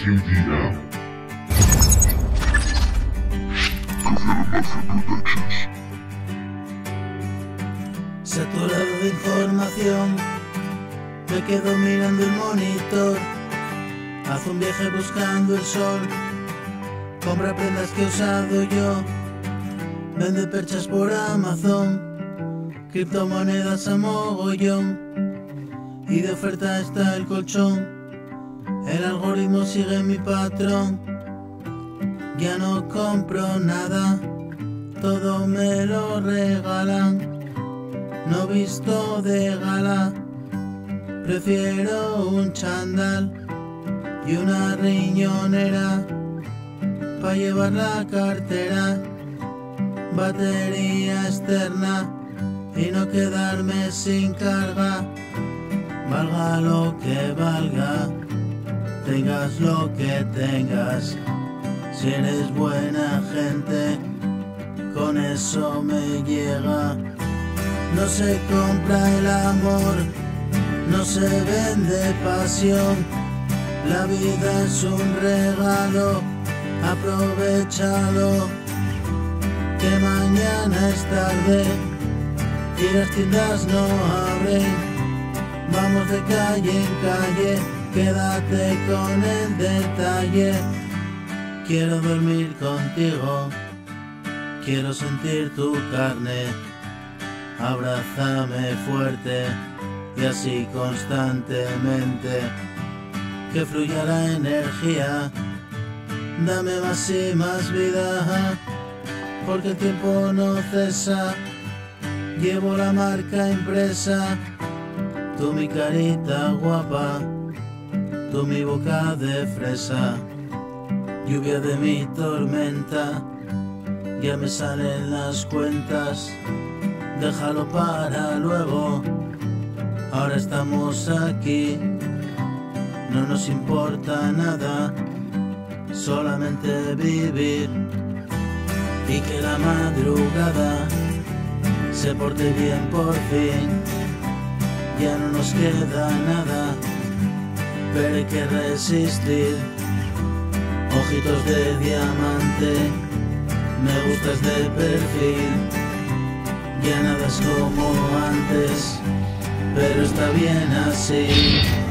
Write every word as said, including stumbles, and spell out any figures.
Q D now. Saturado de información, me quedo mirando el monitor. Haz un viaje buscando el sol, compra prendas que he usado yo, vende perchas por Amazon, criptomonedas a mogollón, y de oferta está el colchón. El algoritmo sigue mi patrón, ya no compro nada, todo me lo regalan. No visto de gala, prefiero un chándal y una riñonera pa' llevar la cartera, batería externa y no quedarme sin carga. Valga lo que valga, tengas lo que tengas, si eres buena gente, con eso me llega. No se compra el amor, no se vende pasión, la vida es un regalo, aprovechalo, que mañana es tarde y las tiendas no abren. Vamos de calle en calle, quédate con el detalle. Quiero dormir contigo, quiero sentir tu carne, abrázame fuerte y así constantemente, que fluya la energía, dame más y más vida, porque el tiempo no cesa, llevo la marca impresa, tú mi carita guapa, tú mi boca de fresa, lluvia de mi tormenta, ya me salen las cuentas. Déjalo para luego, ahora estamos aquí, no nos importa nada, solamente vivir y que la madrugada se porte bien por fin. Ya no nos queda nada, pero hay que resistir. Ojitos de diamante, me gustas de perfil. Ya nada es como antes, pero está bien así.